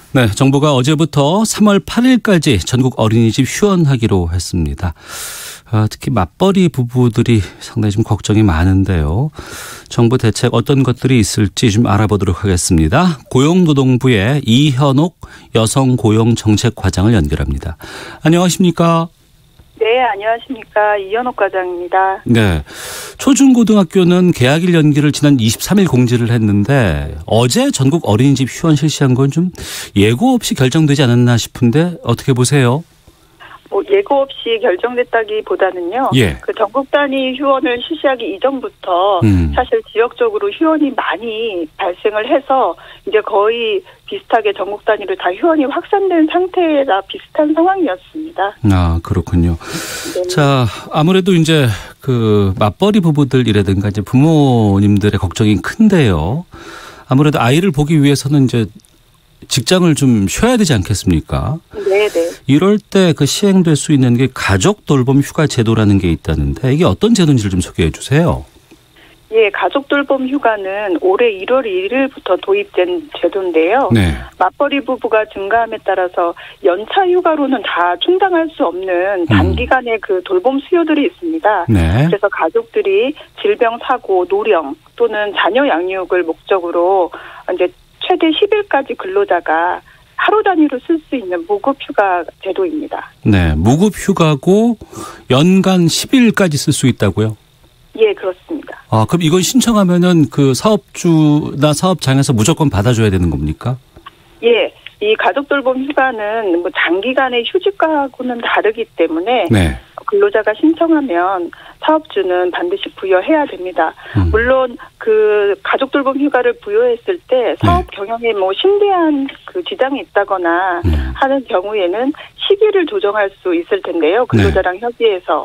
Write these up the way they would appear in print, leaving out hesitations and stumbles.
네, 정부가 어제부터 3월 8일까지 전국 어린이집 휴원하기로 했습니다. 특히 맞벌이 부부들이 상당히 좀 걱정이 많은데요. 정부 대책 어떤 것들이 있을지 좀 알아보도록 하겠습니다. 고용노동부의 이현옥 여성고용정책과장을 연결합니다. 안녕하십니까? 네, 안녕하십니까. 이현옥 과장입니다. 네, 초중고등학교는 개학일 연기를 지난 23일 공지를 했는데 어제 전국 어린이집 휴원 실시한 건 좀 예고 없이 결정되지 않았나 싶은데 어떻게 보세요? 예고 없이 결정됐다기보다는요. 예. 그 전국 단위 휴원을 실시하기 이전부터 사실 지역적으로 휴원이 많이 발생을 해서 이제 거의 비슷하게 전국 단위로 다 휴원이 확산된 상태라 비슷한 상황이었습니다. 아, 그렇군요. 네. 자, 아무래도 이제 그 맞벌이 부부들이라든가 이제 부모님들의 걱정이 큰데요. 아무래도 아이를 보기 위해서는 이제 직장을 좀 쉬어야 되지 않겠습니까? 네네. 이럴 때 그 시행될 수 있는 게 가족 돌봄 휴가 제도라는 게 있다는데 이게 어떤 제도인지를 좀 소개해 주세요. 예, 가족 돌봄 휴가는 올해 1월 1일부터 도입된 제도인데요. 네. 맞벌이 부부가 증가함에 따라서 연차 휴가로는 다 충당할 수 없는 단기간의 그 돌봄 수요들이 있습니다. 네. 그래서 가족들이 질병, 사고, 노령 또는 자녀 양육을 목적으로 이제 최대 10일까지 근로자가 하루 단위로 쓸 수 있는 무급 휴가 제도입니다. 네, 무급 휴가고 연간 10일까지 쓸 수 있다고요? 예, 그렇습니다. 아, 그럼 이건 신청하면은 그 사업주나 사업장에서 무조건 받아줘야 되는 겁니까? 예, 이 가족 돌봄 휴가는 뭐 장기간의 휴직과는 다르기 때문에 네. 근로자가 신청하면 사업주는 반드시 부여해야 됩니다. 물론 그 가족 돌봄 휴가를 부여했을 때 사업 경영에 뭐 심대한 그 지장이 있다거나 하는 경우에는 시기를 조정할 수 있을 텐데요. 근로자랑 협의해서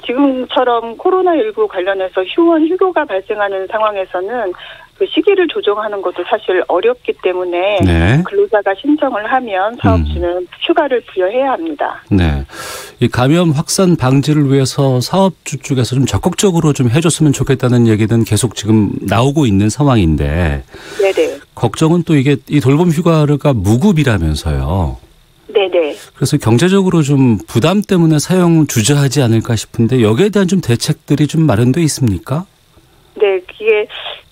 지금처럼 코로나19 관련해서 휴원 휴교가 발생하는 상황에서는 그 시기를 조정하는 것도 사실 어렵기 때문에 근로자가 신청을 하면 사업주는 휴가를 부여해야 합니다. 네, 이 감염 확산 방지를 위해서 사업주 쪽에서 좀 적극적으로 좀 해줬으면 좋겠다는 얘기는 계속 지금 나오고 있는 상황인데, 네네. 걱정은 또 이게 이 돌봄 휴가가 무급이라면서요. 네네. 그래서 경제적으로 좀 부담 때문에 사용 주저하지 않을까 싶은데 여기에 대한 좀 대책들이 좀 마련돼 있습니까? 네, 그게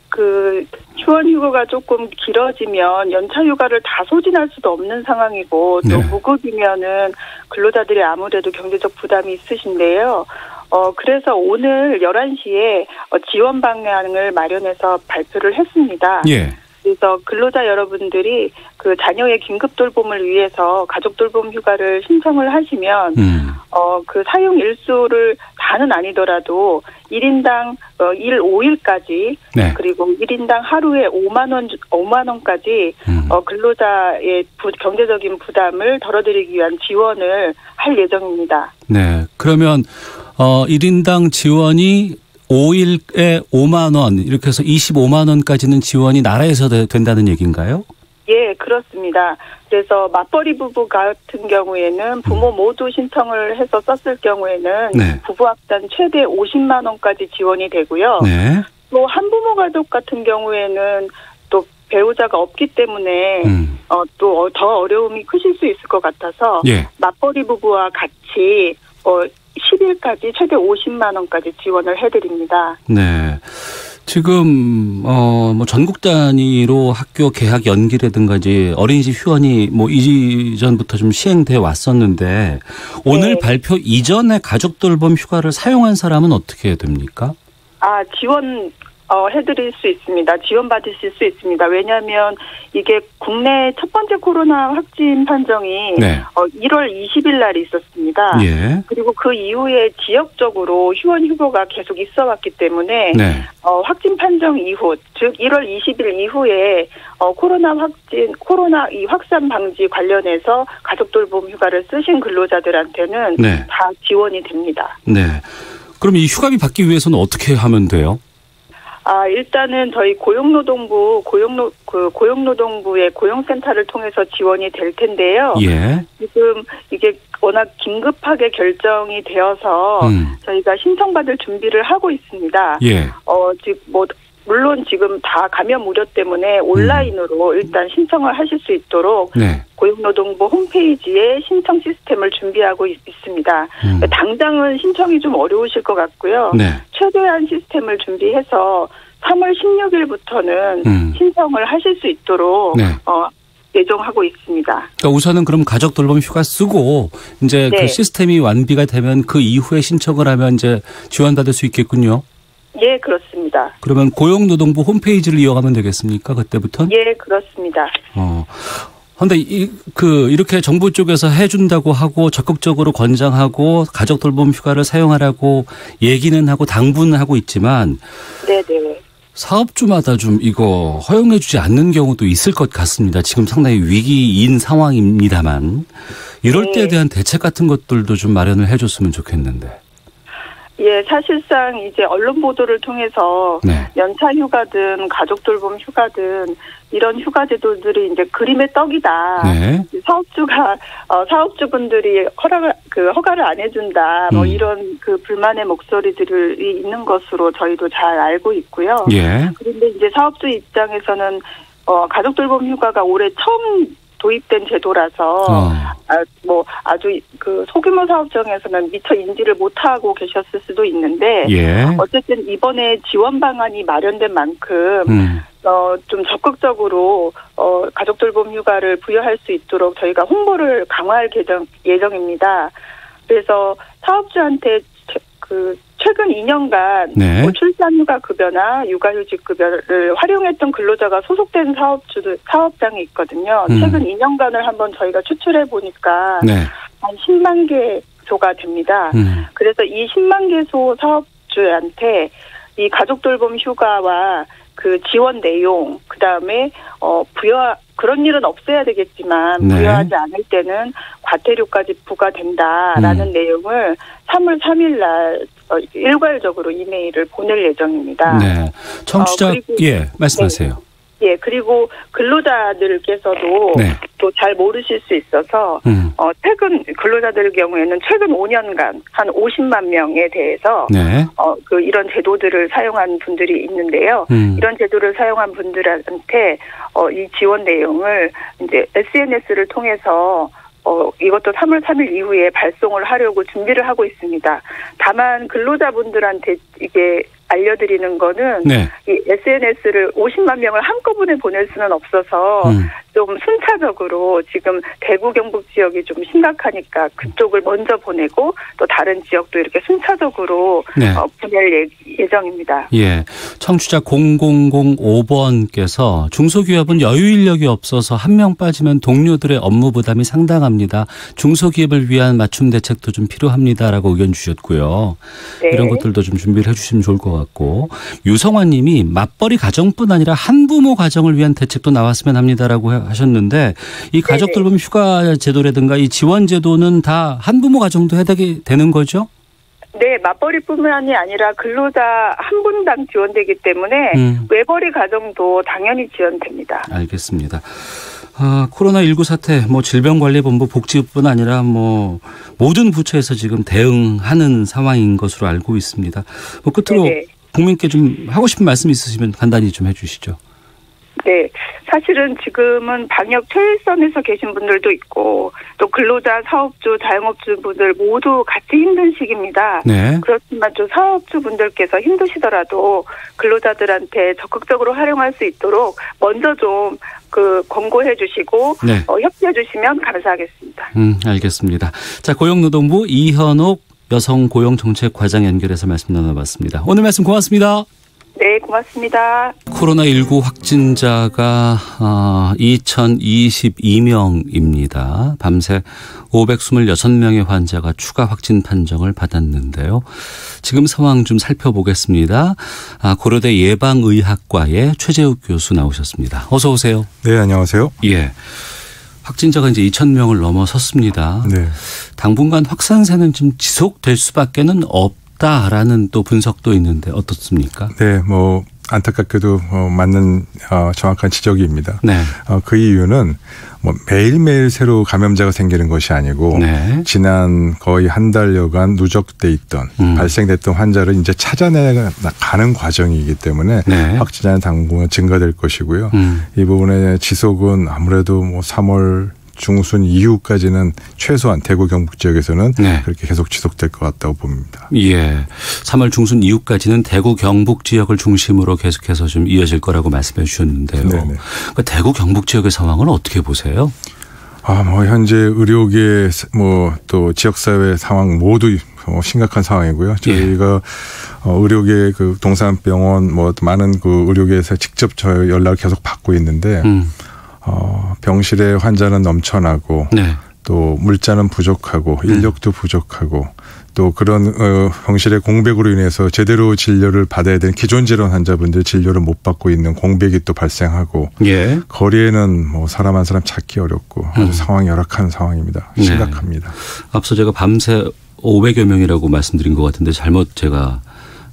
그 휴원 휴가가 조금 길어지면 연차 휴가를 다 소진할 수도 없는 상황이고 또 무급이면은 근로자들이 아무래도 경제적 부담이 있으신데요. 그래서 오늘 11시에 지원 방향을 마련해서 발표를 했습니다. 예. 그래서 근로자 여러분들이 그 자녀의 긴급 돌봄을 위해서 가족 돌봄 휴가를 신청을 하시면 그 사용 일수를 다는 아니더라도 1인당 일 5일까지 그리고 1인당 하루에 5만 원까지 근로자의 경제적인 부담을 덜어드리기 위한 지원을 할 예정입니다. 네. 그러면 1인당 지원이 5일에 5만 원 이렇게 해서 25만 원까지는 지원이 나라에서 된다는 얘기인가요? 예, 그렇습니다. 그래서 맞벌이 부부 같은 경우에는 부모 모두 신청을 해서 썼을 경우에는 부부 합산 최대 50만 원까지 지원이 되고요. 또 한부모 가족 같은 경우에는 또 배우자가 없기 때문에 또 더 어려움이 크실 수 있을 것 같아서 맞벌이 부부와 같이 10일까지 최대 50만 원까지 지원을 해드립니다. 네. 지금 뭐 전국 단위로 학교 개학 연기라든가 이제 어린이집 휴원이 뭐 이전부터 좀 시행돼 왔었는데 오늘 발표 이전에 가족 돌봄 휴가를 사용한 사람은 어떻게 해야 됩니까? 지원 해드릴 수 있습니다. 지원받으실 수 있습니다. 왜냐하면 이게 국내 첫 번째 코로나 확진 판정이 1월 20일 날 있었습니다. 그리고 그 이후에 지역적으로 휴원 휴교가 계속 있어 왔기 때문에 확진 판정 이후, 즉 1월 20일 이후에 코로나 이 확산 방지 관련해서 가족 돌봄 휴가를 쓰신 근로자들한테는 다 지원이 됩니다. 네. 그럼 이 휴가비 받기 위해서는 어떻게 하면 돼요? 일단은 저희 고용노동부의 고용센터를 통해서 지원이 될 텐데요. 지금 이게 워낙 긴급하게 결정이 되어서 저희가 신청받을 준비를 하고 있습니다. 즉 뭐 물론 지금 다 감염 우려 때문에 온라인으로 일단 신청을 하실 수 있도록 네. 고용노동부 홈페이지에 신청 시스템을 준비하고 있습니다. 당장은 신청이 좀 어려우실 것 같고요. 네. 최대한 시스템을 준비해서 3월 16일부터는 신청을 하실 수 있도록 네. 예정하고 있습니다. 그러니까 우선은 그럼 가족 돌봄 휴가 쓰고 이제 네. 그 시스템이 완비가 되면 그 이후에 신청을 하면 이제 지원받을 수 있겠군요. 예, 그렇습니다. 그러면 고용노동부 홈페이지를 이용하면 되겠습니까? 그때부터? 예, 그렇습니다. 그런데 이렇게 정부 쪽에서 해준다고 하고 적극적으로 권장하고 가족 돌봄 휴가를 사용하라고 얘기는 하고 당부는 하고 있지만 네네. 사업주마다 좀 이거 허용해주지 않는 경우도 있을 것 같습니다. 지금 상당히 위기인 상황입니다만 이럴 네. 때에 대한 대책 같은 것들도 좀 마련을 해줬으면 좋겠는데. 예, 사실상 이제 언론 보도를 통해서 네. 연차 휴가든 가족 돌봄 휴가든 이런 휴가 제도들이 이제 그림의 떡이다. 네. 사업주분들이 허가를 안 해준다. 뭐 이런 그 불만의 목소리들이 있는 것으로 저희도 잘 알고 있고요. 예. 그런데 이제 사업주 입장에서는 가족 돌봄 휴가가 올해 처음 도입된 제도라서 아주 그 소규모 사업장에서는 미처 인지를 못하고 계셨을 수도 있는데 예. 어쨌든 이번에 지원 방안이 마련된 만큼 좀 적극적으로 가족 돌봄 휴가를 부여할 수 있도록 저희가 홍보를 강화할 예정입니다. 그래서 사업주한테 최근 2년간 네. 출산휴가 급여나 육아휴직 급여를 활용했던 근로자가 소속된 사업장이 있거든요. 최근 2년간을 한번 저희가 추출해 보니까 네. 한 10만 개소가 됩니다. 그래서 이 10만 개소 사업주한테 이 가족 돌봄 휴가와 그 지원 내용, 그 다음에 그런 일은 없어야 되겠지만 네. 부여하지 않을 때는 과태료까지 부과된다라는 내용을 3월 3일 날 일괄적으로 이메일을 보낼 예정입니다. 네. 청취자 말씀하세요. 예, 그리고 근로자들께서도 네. 또 잘 모르실 수 있어서 최근 근로자들 경우에는 최근 5년간 한 50만 명에 대해서 네. 이런 제도들을 사용한 분들이 있는데요. 이런 제도를 사용한 분들한테 이 지원 내용을 이제 SNS를 통해서 이것도 3월 3일 이후에 발송을 하려고 준비를 하고 있습니다. 다만 근로자분들한테 이게 알려드리는 거는 네. 이 SNS를 50만 명을 한꺼번에 보낼 수는 없어서 좀 순차적으로 지금 대구 경북 지역이 좀 심각하니까 그쪽을 먼저 보내고 또 다른 지역도 이렇게 순차적으로 네. 보낼 예정입니다. 예, 청취자 0005번께서 중소기업은 여유 인력이 없어서 한 명 빠지면 동료들의 업무 부담이 상당합니다. 중소기업을 위한 맞춤 대책도 좀 필요합니다라고 의견 주셨고요. 네. 이런 것들도 좀 준비를 해주시면 좋을 것 같고 유성환 님이 맞벌이 가정뿐 아니라 한부모 가정을 위한 대책도 나왔으면 합니다라고 하셨는데 이 가족 돌봄 휴가 제도라든가 이 지원 제도는 다 한부모 가정도 해당이 되는 거죠? 네, 맞벌이뿐만이 아니라 근로자 한 분당 지원되기 때문에 외벌이 가정도 당연히 지원됩니다. 알겠습니다. 코로나19 사태, 질병관리본부 복지부뿐 아니라 모든 부처에서 지금 대응하는 상황인 것으로 알고 있습니다. 끝으로 네네. 국민께 좀 하고 싶은 말씀 있으시면 간단히 좀 해주시죠. 네, 사실은 지금은 방역 최일선에서 계신 분들도 있고 또 근로자, 사업주, 자영업주분들 모두 같이 힘든 시기입니다. 네. 그렇지만 또 사업주분들께서 힘드시더라도 근로자들한테 적극적으로 활용할 수 있도록 먼저 좀 권고해 주시고 네. 협조해 주시면 감사하겠습니다. 알겠습니다. 자, 고용노동부 이현옥 여성고용정책과장 연결해서 말씀 나눠봤습니다. 오늘 말씀 고맙습니다. 네, 고맙습니다. 코로나19 확진자가 2022명입니다. 밤새 526명의 환자가 추가 확진 판정을 받았는데요. 지금 상황 좀 살펴보겠습니다. 고려대 예방의학과의 최재욱 교수 나오셨습니다. 어서 오세요. 네, 안녕하세요. 예. 확진자가 이제 2,000명을 넘어섰습니다. 네. 당분간 확산세는 좀 지속될 수밖에는 없다라는 또 분석도 있는데 어떻습니까? 네, 안타깝게도 맞는 정확한 지적입니다. 네. 그 이유는 뭐 매일매일 새로 감염자가 생기는 것이 아니고 네. 지난 거의 한 달여간 누적돼 있던 발생됐던 환자를 이제 찾아내가는 과정이기 때문에 네. 확진자는 당분간 증가될 것이고요. 이 부분의 지속은 아무래도 뭐 3월 중순 이후까지는 최소한 대구 경북 지역에서는 네. 그렇게 계속 지속될 것 같다고 봅니다. 예, 3월 중순 이후까지는 대구 경북 지역을 중심으로 계속해서 좀 이어질 거라고 말씀해 주셨는데요. 그러니까 대구 경북 지역의 상황은 어떻게 보세요? 뭐 현재 의료계 또 지역사회 상황 모두 심각한 상황이고요. 저희가 의료계 그 동산병원 많은 그 의료계에서 직접 저 연락을 계속 받고 있는데 병실에 환자는 넘쳐나고 네. 또 물자는 부족하고 인력도 부족하고 또 그런 병실의 공백으로 인해서 제대로 진료를 받아야 되는 기존 질환 환자분들 진료를 못 받고 있는 공백이 또 발생하고 예. 거리에는 사람 한 사람 찾기 어렵고 아주 상황이 열악한 상황입니다. 심각합니다. 네. 앞서 제가 밤새 500여 명이라고 말씀드린 것 같은데 잘못 제가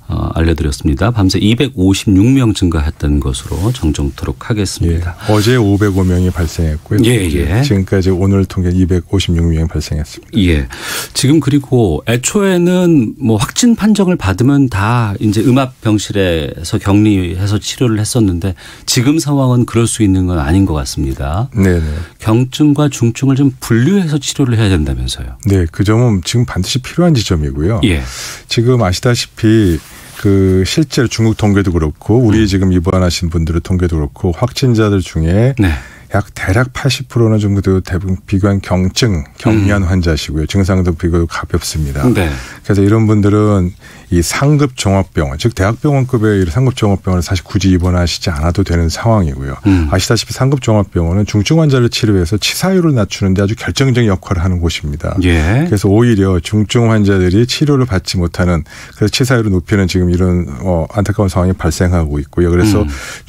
알려드렸습니다. 밤새 256명 증가했던 것으로 정정토록 하겠습니다. 예, 어제 505명이 발생했고요. 예. 지금까지 오늘 통계 256명이 발생했습니다. 예. 지금 그리고 애초에는 확진 판정을 받으면 다 이제 음압병실에서 격리해서 치료를 했었는데 지금 상황은 그럴 수 있는 건 아닌 것 같습니다. 네네. 경증과 중증을 좀 분류해서 치료를 해야 된다면서요. 네, 그 점은 지금 반드시 필요한 지점이고요. 예. 지금 아시다시피 실제로 중국 통계도 그렇고 우리 지금 입원하신 분들의 통계도 그렇고 확진자들 중에 네. 대략 80%는 정도 대부분 비교한 경미한 환자시고요. 증상도 비교적 가볍습니다. 네. 그래서 이런 분들은 이 상급 종합병원, 즉 대학병원급의 상급 종합병원을 사실 굳이 입원하시지 않아도 되는 상황이고요. 아시다시피 상급 종합병원은 중증 환자를 치료해서 치사율을 낮추는 데 아주 결정적인 역할을 하는 곳입니다. 예. 그래서 오히려 중증 환자들이 치료를 받지 못하는 그래서 치사율을 높이는 지금 이런 안타까운 상황이 발생하고 있고요. 그래서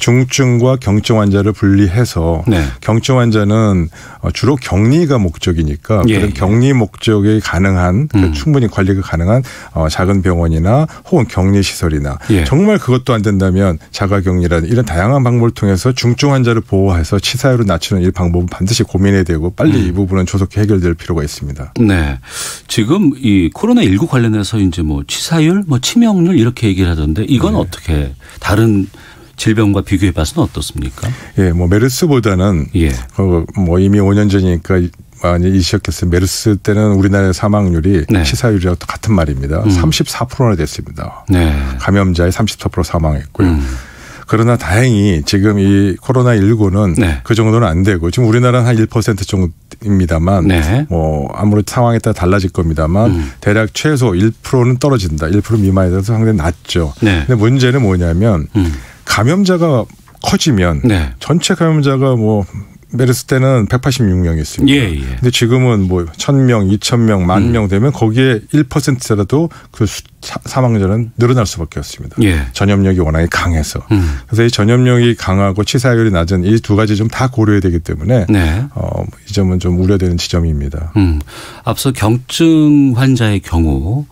중증과 경증 환자를 분리해서 네. 경증 환자는 주로 격리가 목적이니까 예. 그런 격리 목적이 가능한 충분히 관리가 가능한 작은 병원이나 혹은 격리시설이나 예. 정말 그것도 안 된다면 자가격리라는 이런 다양한 방법을 통해서 중증 환자를 보호해서 치사율을 낮추는 이 방법은 반드시 고민해야 되고 빨리 이 부분은 조속히 해결될 필요가 있습니다. 네. 지금 이 코로나19 관련해서 이제 치사율, 치명률 이렇게 얘기를 하던데 이건 어떻게 다른 질병과 비교해 봐서는 어떻습니까? 예, 메르스보다는 예. 이미 5년 전이니까 많이 시작했어요. 메르스 때는 우리나라의 사망률이 네. 치사율이랑 같은 말입니다. 34%나 됐습니다. 네. 감염자의 34% 사망했고요. 그러나 다행히 지금 이 코로나19는 네. 그 정도는 안 되고 지금 우리나라는 한 1% 정도입니다만 네. 아무래도 상황에 따라 달라질 겁니다만 대략 최소 1%는 떨어진다. 1% 미만에 대해서 상당히 낮죠. 네. 근데 문제는 뭐냐면 감염자가 커지면 네. 전체 감염자가 메르스 때는 186명이었습니다. 예. 근데 지금은 1,000명, 2,000명, 10,000명 되면 거기에 1%라도 그 사망자는 늘어날 수밖에 없습니다. 예. 전염력이 워낙에 강해서. 그래서 이 전염력이 강하고 치사율이 낮은 이 두 가지 좀 다 고려해야 되기 때문에 네. 이 점은 좀 우려되는 지점입니다. 앞서 경증 환자의 경우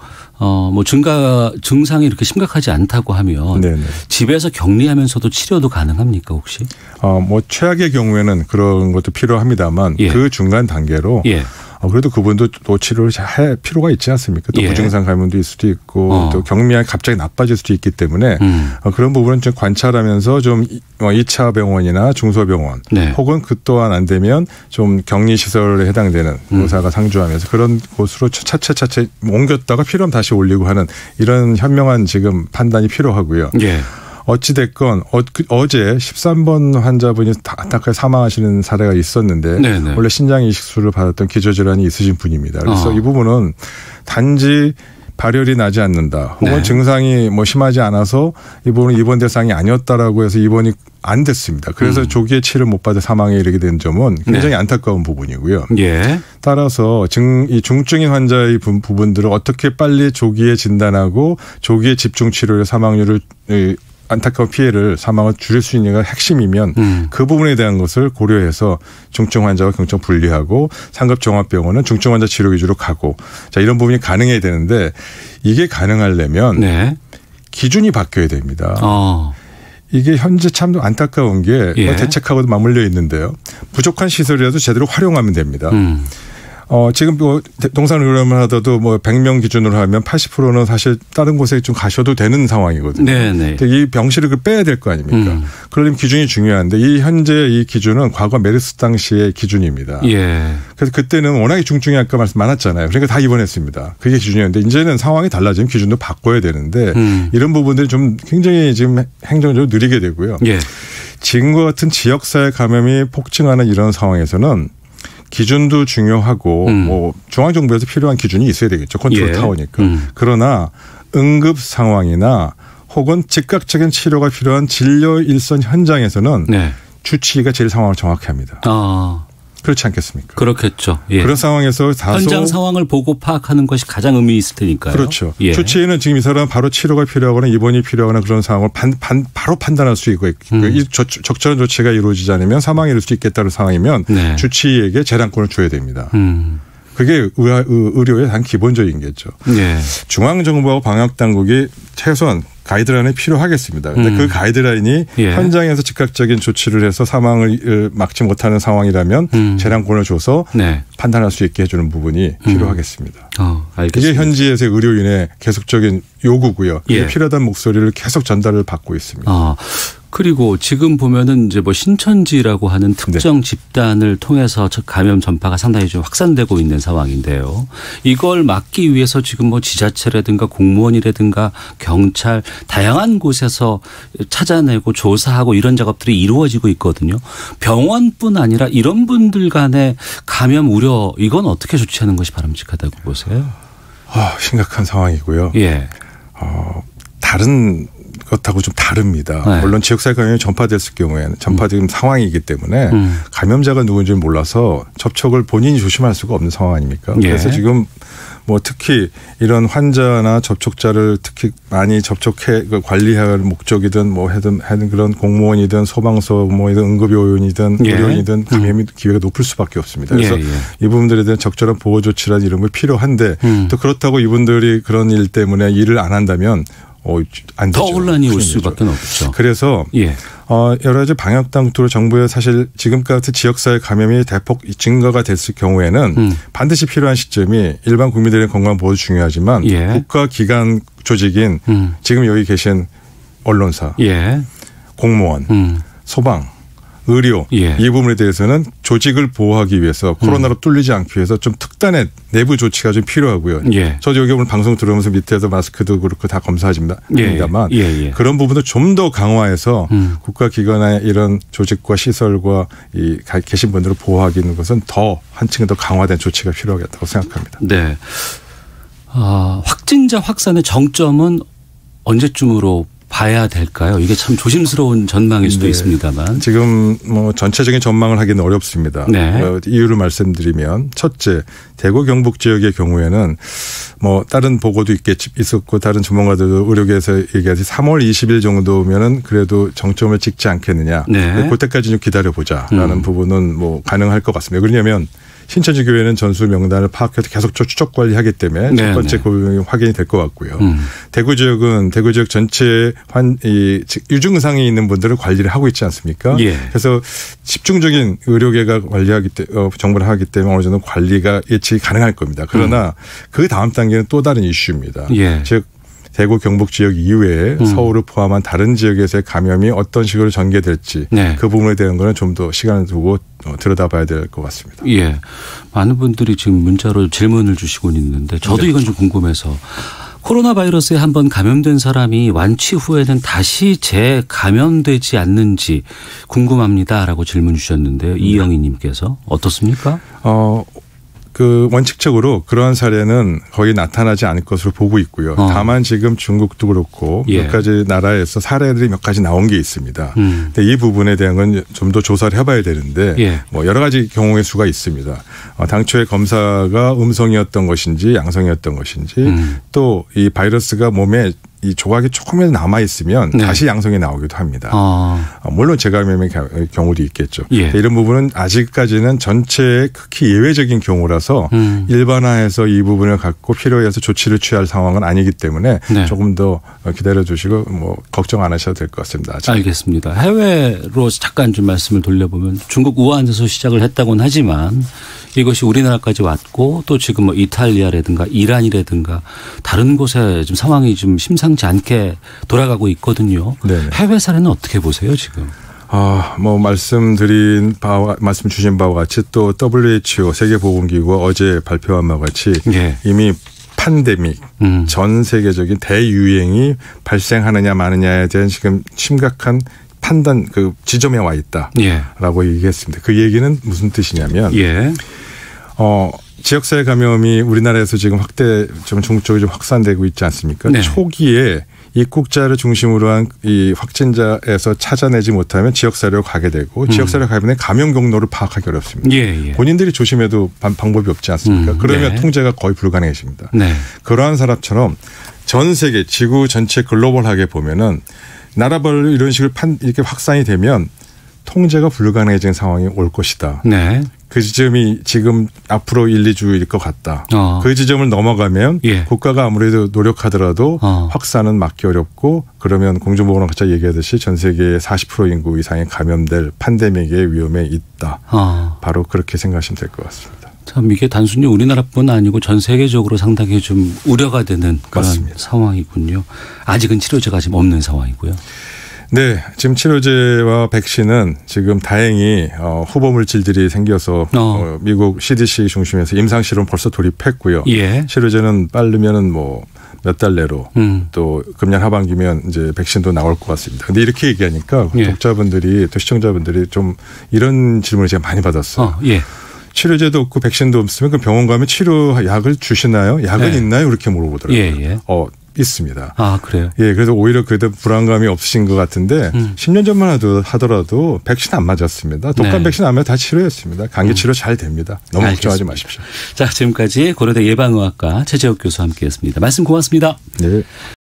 증상이 이렇게 심각하지 않다고 하면 네네. 집에서 격리하면서도 치료도 가능합니까 혹시? 최악의 경우에는 그런 것도 필요합니다만 예. 그 중간 단계로 예. 그래도 그분도 또 치료를 할 필요가 있지 않습니까? 또 예. 무증상 감염도 있을 수도 있고 또 경미하게 갑자기 나빠질 수도 있기 때문에 그런 부분은 좀 관찰하면서 좀 2차 병원이나 중소병원 네. 혹은 그 또한 안 되면 좀 격리시설에 해당되는 의사가 상주하면서 그런 곳으로 차차 옮겼다가 필요하면 다시 올리고 하는 이런 현명한 지금 판단이 필요하고요. 예. 어찌됐건 어제 13번 환자분이 안타깝게 사망하시는 사례가 있었는데 네네. 원래 신장 이식술을 받았던 기저질환이 있으신 분입니다. 그래서 이 부분은 단지 발열이 나지 않는다. 혹은 네. 증상이 심하지 않아서 이분은 입원 대상이 아니었다라고 해서 입원이 안 됐습니다. 그래서 조기에 치료를 못 받아 사망에 이르게 된 점은 굉장히 안타까운 부분이고요. 예. 따라서 이 중증인 환자의 부분들을 어떻게 빨리 조기에 진단하고 조기에 집중 치료를 사망률을 안타까운 피해를 사망을 줄일 수 있는 게 핵심이면 그 부분에 대한 것을 고려해서 중증 환자와 경증 분리하고 상급 종합병원은 중증 환자 치료 위주로 가고 이런 부분이 가능해야 되는데 이게 가능하려면 네. 기준이 바뀌어야 됩니다. 이게 현재 참 안타까운 게 대책하고도 맞물려 있는데요. 부족한 시설이라도 제대로 활용하면 됩니다. 지금 뭐 동산의료만 하더라도 뭐 100명 기준으로 하면 80%는 사실 다른 곳에 좀 가셔도 되는 상황이거든요. 네네. 이 병실을 빼야 될 거 아닙니까? 그러려면 기준이 중요한데 이 현재 이 기준은 과거 메르스 당시의 기준입니다. 그래서 그때는 워낙에 중증의 학과 말씀 많았잖아요. 그러니까 다 입원했습니다. 그게 기준이었는데 이제는 상황이 달라지면 기준도 바꿔야 되는데 이런 부분들이 좀 굉장히 지금 행정적으로 느리게 되고요. 지금과 같은 지역사회 감염이 폭증하는 이런 상황에서는 기준도 중요하고 뭐 중앙정부에서 필요한 기준이 있어야 되겠죠. 컨트롤 타워니까. 그러나 응급 상황이나 혹은 즉각적인 치료가 필요한 진료 일선 현장에서는 주치의가 제일 상황을 정확히 합니다. 그렇지 않겠습니까? 그렇겠죠. 그런 상황에서 다소 현장 상황을 보고 파악하는 것이 가장 의미 있을 테니까요. 그렇죠. 주치의는 지금 이 사람은 바로 치료가 필요하거나 입원이 필요하거나 그런 상황을 바로 판단할 수 있고 이 적절한 조치가 이루어지지 않으면 사망이 이를 수 있겠다는 상황이면 주치의에게 재량권을 줘야 됩니다. 그게 의료의 한 기본적인 게죠. 중앙정부하고 방역당국이 최소한 가이드라인이 필요하겠습니다. 그런데 그 가이드라인이 현장에서 즉각적인 조치를 해서 사망을 막지 못하는 상황이라면 재량권을 줘서 판단할 수 있게 해주는 부분이 필요하겠습니다. 이게 현지에서의 의료인의 계속적인 요구고요. 이게 필요하다는 목소리를 계속 전달을 받고 있습니다. 그리고 지금 보면은 이제 뭐 신천지라고 하는 특정 집단을 통해서 감염 전파가 상당히 좀 확산되고 있는 상황인데요. 이걸 막기 위해서 지금 뭐 지자체라든가 공무원이라든가 경찰 다양한 곳에서 찾아내고 조사하고 이런 작업들이 이루어지고 있거든요. 병원뿐 아니라 이런 분들 간의 감염 우려 이건 어떻게 조치하는 것이 바람직하다고 보세요? 심각한 상황이고요. 다른 것하고 좀 다릅니다. 물론 지역사회 감염이 전파됐을 경우에는 전파된 상황이기 때문에 감염자가 누군지 몰라서 접촉을 본인이 조심할 수가 없는 상황 아닙니까? 그래서 지금 뭐 특히 이런 환자나 접촉자를 특히 많이 접촉해 관리할 목적이든 뭐 하든 그런 공무원이든 소방서 뭐이든 응급요원이든 의료인이든 감염 기회가 높을 수밖에 없습니다. 그래서 이 부분들에 대한 적절한 보호 조치라는 이런 게 필요한데 또 그렇다고 이분들이 그런 일 때문에 일을 안 한다면 안 되죠. 더 혼란이 올 수밖에 없죠. 그래서 여러 가지 방역당국으로 정부의 사실 지금과 같은 지역사회 감염이 대폭 증가가 됐을 경우에는 반드시 필요한 시점이 일반 국민들의 건강 보호도 중요하지만 국가기관 조직인 지금 여기 계신 언론사, 공무원, 소방, 의료 이 부분에 대해서는 조직을 보호하기 위해서 코로나로 뚫리지 않기 위해서 좀 특단의 내부 조치가 좀 필요하고요. 저도 여기 오늘 방송 들어오면서 밑에서 마스크도 그렇고 다 검사하지만 그런 부분도 좀 더 강화해서 국가기관의 이런 조직과 시설과 이 계신 분들을 보호하기 있는 것은 더 한층 더 강화된 조치가 필요하겠다고 생각합니다. 확진자 확산의 정점은 언제쯤으로 봐야 될까요? 이게 참 조심스러운 전망일 수도 있습니다만. 지금 뭐 전체적인 전망을 하기는 어렵습니다. 이유를 말씀드리면 첫째, 대구 경북 지역의 경우에는 뭐 다른 보고도 있었고 다른 전문가들도 의료계에서 얘기하지 3월 20일 정도면은 그래도 정점을 찍지 않겠느냐. 그때까지 좀 기다려보자라는 부분은 뭐 가능할 것 같습니다. 왜냐하면 신천지 교회는 전수 명단을 파악해서 계속 추적 관리하기 때문에 첫 번째 그 확인이 될 것 같고요. 대구 지역은 대구 지역 전체에 유증상이 있는 분들을 관리를 하고 있지 않습니까? 그래서 집중적인 의료계가 관리하기 때문에 정보를 하기 때문에 어느 정도 관리가 예측이 가능할 겁니다. 그러나 그 다음 단계는 또 다른 이슈입니다. 즉 대구 경북 지역 이외에 서울을 포함한 다른 지역에서의 감염이 어떤 식으로 전개될지 그 부분에 대한 거는 좀 더 시간을 두고 들여다봐야 될 것 같습니다. 많은 분들이 지금 문자로 질문을 주시고 있는데 저도 이건 좀 궁금해서 코로나 바이러스에 한번 감염된 사람이 완치 후에는 다시 재감염되지 않는지 궁금합니다라고 질문 주셨는데요. 이영희 님께서 어떻습니까? 그 원칙적으로 그러한 사례는 거의 나타나지 않을 것으로 보고 있고요. 다만 지금 중국도 그렇고 몇 가지 나라에서 사례들이 몇 가지 나온 게 있습니다. 근데 이 부분에 대한 건 좀 더 조사를 해봐야 되는데 뭐 여러 가지 경우의 수가 있습니다. 당초에 검사가 음성이었던 것인지 양성이었던 것인지 또 이 바이러스가 몸에 이 조각이 조금이라도 남아 있으면 네. 다시 양성이 나오기도 합니다. 물론 재감염의 경우도 있겠죠. 예. 이런 부분은 아직까지는 전체의 극히 예외적인 경우라서 일반화해서 이 부분을 갖고 필요해서 조치를 취할 상황은 아니기 때문에 네. 조금 더 기다려 주시고 뭐 걱정 안 하셔도 될 것 같습니다. 아직. 알겠습니다. 해외로 잠깐 좀 말씀을 돌려보면 중국 우한에서 시작을 했다고는 하지만 이것이 우리나라까지 왔고 또 지금 뭐 이탈리아라든가 이란이라든가 다른 곳에 좀 상황이 좀 심상치 않게 돌아가고 있거든요. 네네. 해외 사례는 어떻게 보세요 지금? 뭐 말씀 주신 바와 같이 또 WHO 세계보건기구가 어제 발표한 바와 같이 예. 이미 팬데믹 전 세계적인 대유행이 발생하느냐 마느냐에 대한 지금 심각한 판단 그 지점에 와 있다라고 예. 얘기했습니다. 그 얘기는 무슨 뜻이냐면 예. 지역사회 감염이 우리나라에서 지금 좀 중국적으로 좀 확산되고 있지 않습니까? 네. 초기에 입국자를 중심으로 한 이 확진자에서 찾아내지 못하면 지역사회로 가게 되고 지역사회로 가면 감염 경로를 파악하기 어렵습니다. 예, 예. 본인들이 조심해도 방법이 없지 않습니까? 그러면 네. 통제가 거의 불가능해집니다. 네. 그러한 사람처럼 전 세계 지구 전체 글로벌하게 보면은 나라별로 이런 식으로 이렇게 확산이 되면 통제가 불가능해진 상황이 올 것이다. 네. 그 지점이 지금 앞으로 1, 2주일 것 같다. 그 지점을 넘어가면 예. 국가가 아무래도 노력하더라도 확산은 막기 어렵고 그러면 공중보건학자 얘기하듯이 전 세계의 40% 인구 이상이 감염될 팬데믹의 위험에 있다. 바로 그렇게 생각하시면 될 것 같습니다. 참 이게 단순히 우리나라뿐 아니고 전 세계적으로 상당히 좀 우려가 되는 그런 맞습니다. 상황이군요. 아직은 치료제가 지금 없는 상황이고요. 네. 지금 치료제와 백신은 지금 다행히 후보 물질들이 생겨서 미국 CDC 중심에서 임상실험 벌써 돌입했고요. 예. 치료제는 빠르면은 뭐 몇 달 내로 또 금년 하반기면 이제 백신도 나올 것 같습니다. 근데 이렇게 얘기하니까 예. 독자분들이 또 시청자분들이 좀 이런 질문을 제가 많이 받았어요. 예. 치료제도 없고 백신도 없으면 그 병원 가면 치료 약을 주시나요? 약은 예. 있나요? 이렇게 물어보더라고요. 예. 있습니다. 그래요? 예, 그래서 오히려 그래도 불안감이 없으신 것 같은데 10년 전만 하더라도 백신 안 맞았습니다. 독감 네. 백신 안 맞아 다 치료했습니다. 감기 치료 잘 됩니다. 너무 알겠습니다. 걱정하지 마십시오. 자, 지금까지 고려대 예방의학과 최재욱 교수와 함께했습니다. 말씀 고맙습니다. 네.